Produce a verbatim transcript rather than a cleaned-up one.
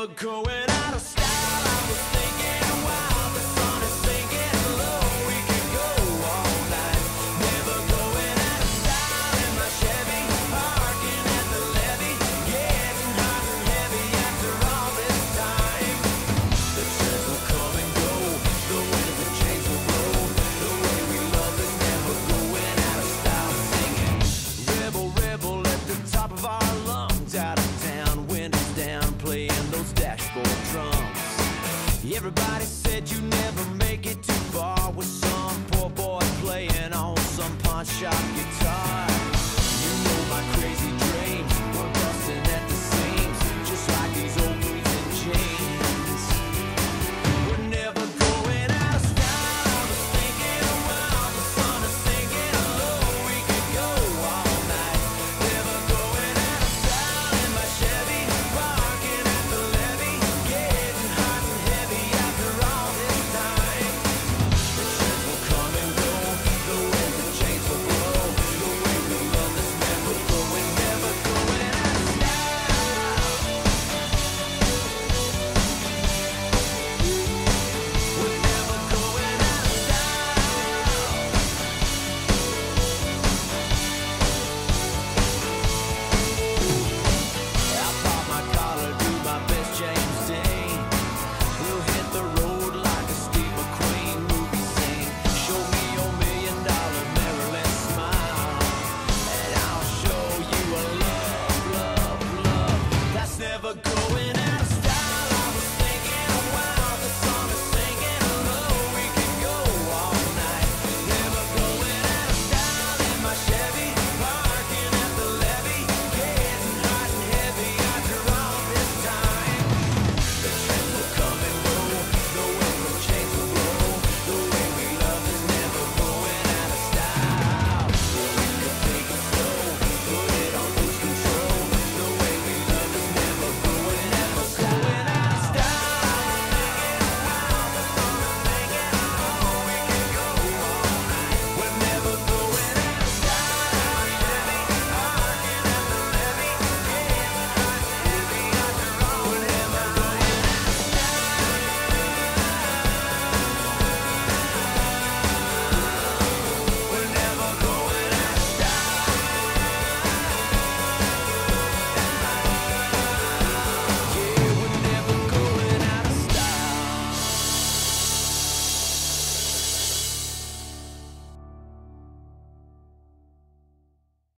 going out of style. I was thinking, wow, the sun is sinking low. We can go all night. Never going out of style in my Chevy, parking at the levee, getting hot and heavy after all this time. The trains will come and go, the winds and chains will blow. The way we love is never going out of style. Singing, rebel, rebel at the top of our lungs, out of town, windows down, playing those dashboard drums. Everybody said you never make it too far with some poor boy playing on some pawn shop guitar.